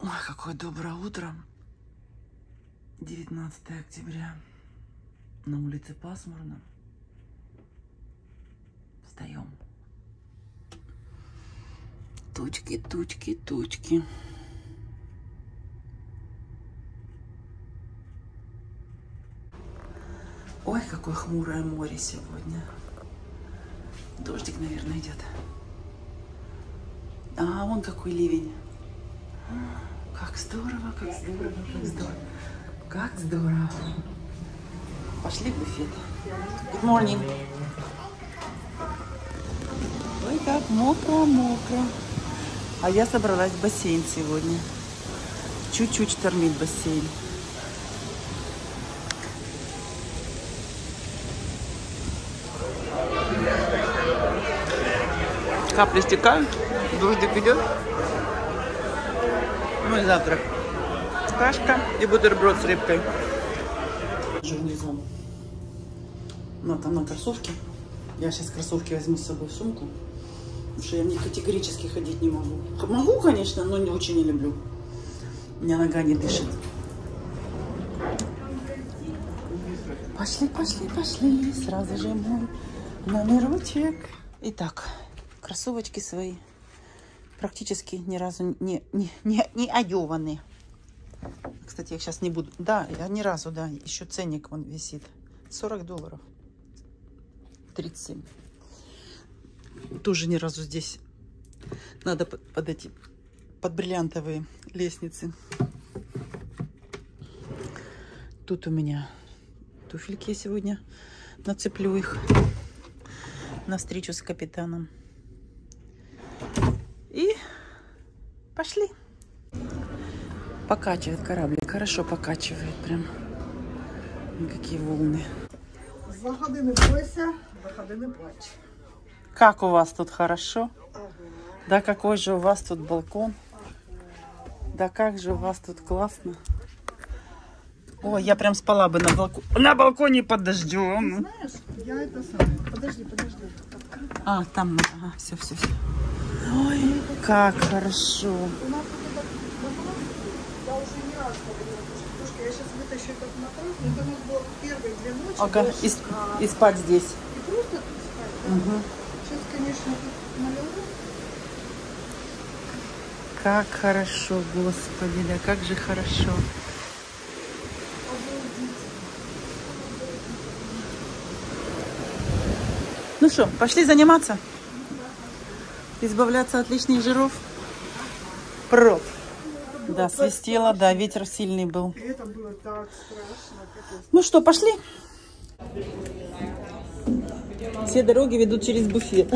Ой, какое доброе утро. 19 октября. На улице пасмурно. Встаем. Тучки, тучки, тучки. Ой, какое хмурое море сегодня. Дождик, наверное, идет. А, вон какой ливень. Как здорово, как здорово, как здорово. Как здорово. Пошли в буфет. Good morning. Ой, как мокро, мокро. А я собралась в бассейн сегодня. Чуть-чуть штормит бассейн. Капли стекают, дождик идет. Мой завтрак. Кашка и бутерброд с рыбкой. Внизу. Ну, там на кроссовке. Я сейчас кроссовки возьму с собой в сумку. Потому что я в них категорически ходить не могу. Могу, конечно, но не очень не люблю. У меня нога не дышит. Пошли, пошли, пошли. Сразу же мой номерочек. Итак, кроссовочки свои практически ни разу не одеваны. Кстати, я сейчас не буду. Да, я ни разу, да. Еще ценник вон висит. $40. 37. Тоже ни разу здесь. Надо под бриллиантовые лестницы. Тут у меня туфельки сегодня. Нацеплю их на встречу с капитаном. И пошли. Покачивает кораблик. Хорошо покачивает прям. Какие волны. Заходи не бойся, заходи не плачь. Как у вас тут хорошо? Ага. Да какой же у вас тут балкон? Да как же у вас тут классно. Ой, я прям спала бы на балконе под дождем. Знаешь, я это сам. Подожди. А, там, ага, все. Ой, как хорошо. У нас тут этот вопрос, я уже не раз говорила, потому я сейчас вытащу этот матрас, но это у нас было первые 2 ночи. Ага, и спать здесь. И просто тут спать, да? Угу. Сейчас, конечно, тут налило. Как хорошо, Господи, да как же хорошо. Ну что, пошли заниматься? Избавляться от лишних жиров? Проб. Да, свистело, да, ветер сильный был. Это было так страшно. Ну что, пошли? Все дороги ведут через буфет.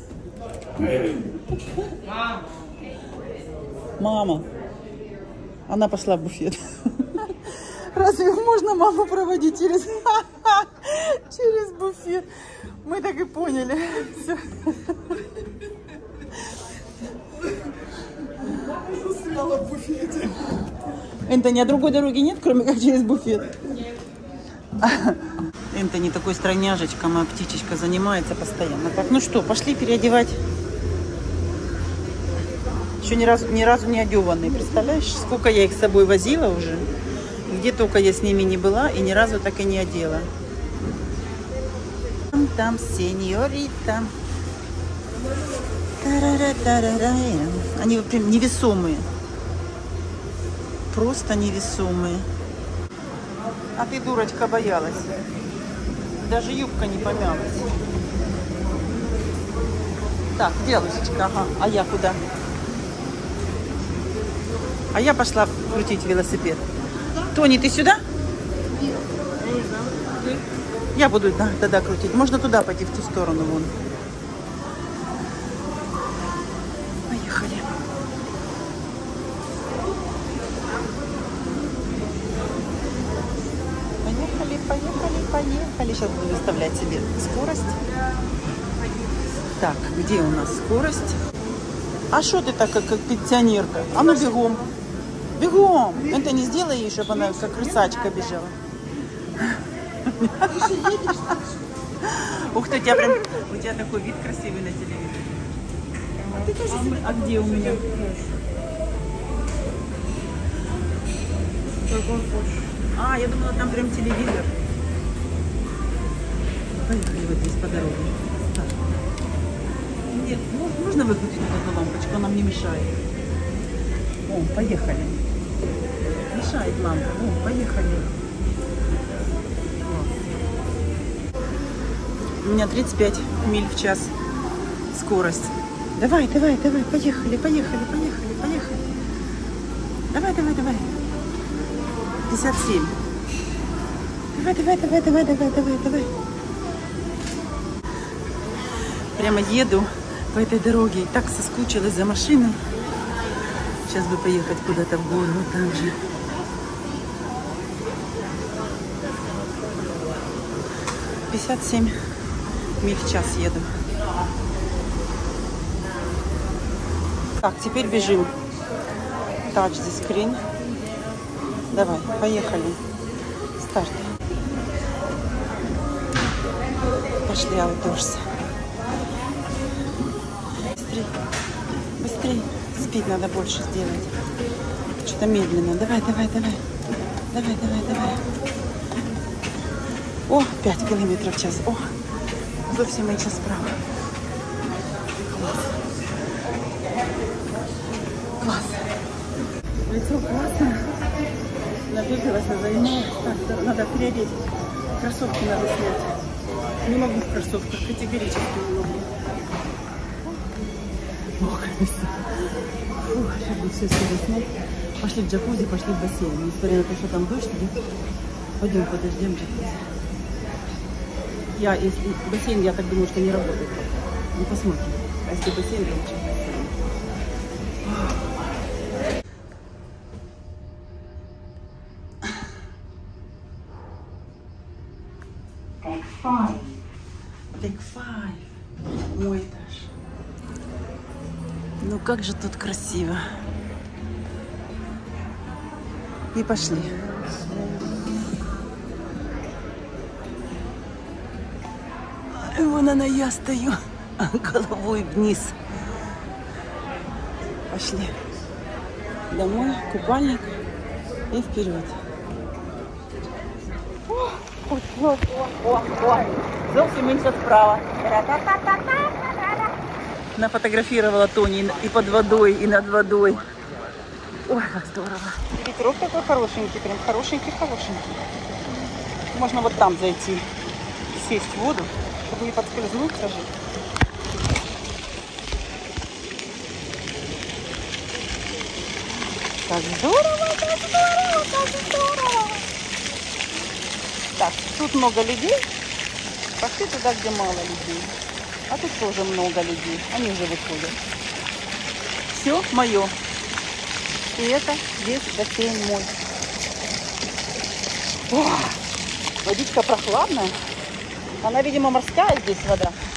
Мама. Она пошла в буфет. Разве можно маму проводить через буфет? Мы так и поняли. Все. Застряла в буфете. Энтони, а другой дороги нет, кроме как через буфет? Нет. Энтони такой стройняжечка, моя птичечка, занимается постоянно. Так, ну что, пошли переодевать. Еще ни разу не одеванные. Представляешь, сколько я их с собой возила уже. Где только я с ними не была и ни разу так и не одела. Там сеньорита. Они прям невесомые. Просто невесомые. А ты, дурочка, боялась. Даже юбка не помялась. Так, девушечка, ага. А я куда? А я пошла крутить велосипед. Тони, ты сюда? Нет. Я буду тогда крутить. Можно туда пойти, в ту сторону вон. Поехали. Поехали. Сейчас буду выставлять себе скорость. Так, где у нас скорость? А что ты так, как пенсионерка? А ну бегом. Бегом. Это не сделай ей, чтобы она как рысачка бежала. Ух ты, у тебя такой вид красивый на телевизоре. А где у меня? Какой хочешь. А, я думала, там прям телевизор. Поехали вот здесь по дороге. Так. Нет, можно выключить эту лампочку, она мне мешает. О, поехали. Мешает лампа. О, поехали. У меня 35 миль в час скорость. Давай, давай, давай, поехали, поехали, поехали, поехали. Давай, давай, давай. 57. Давай, давай, давай, давай, давай, давай, давай. Прямо еду по этой дороге и так соскучилась за машиной. Сейчас бы поехать куда-то в гору, вот там же. «57 миль в час еду. Так, теперь бежим. Touch the screen. Давай, поехали. Старт. Пошли, outdoors. Быстрей. Быстрей. Спид надо больше сделать. Что-то медленно. Давай, давай, давай. Давай, давай, давай. О, 5 километров в час. О, зовсім менше справа. Класс. Класс. Лицо классно. Набегалась, занималась. Так, надо переодеть. Кроссовки надо снять. Не могу в кроссовках, категорически не могу. Ох, сейчас бы все сюда снять. Пошли в джакузи, пошли в бассейн. Несмотря на то, что там дождь идет. Пойдем подождем джакузи. Если бассейн, я так думаю, что не работает. Ну, посмотрим. А если бассейн, то лучше бассейн. Take five. Мой этаж. Ну как же тут красиво. И пошли. Вон она, я стою головой вниз. Пошли. Домой, купальник и вперед. Зовсім меньше справа. Нафотографировала Тони и под водой, и над водой. Ой, как здорово. Ветерок такой хорошенький, прям хорошенький. Можно вот там зайти, сесть в воду, чтобы не подскользнуться же. Как здорово, как здорово, как здорово. Так, тут много людей. Пошли туда, где мало людей. А тут тоже много людей. Они уже выходят. Все мое. И это весь бассейн мой. О, водичка прохладная. Она, видимо, морская здесь вода.